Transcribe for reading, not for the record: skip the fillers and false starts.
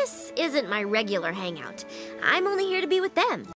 This isn't my regular hangout. I'm only here to be with them.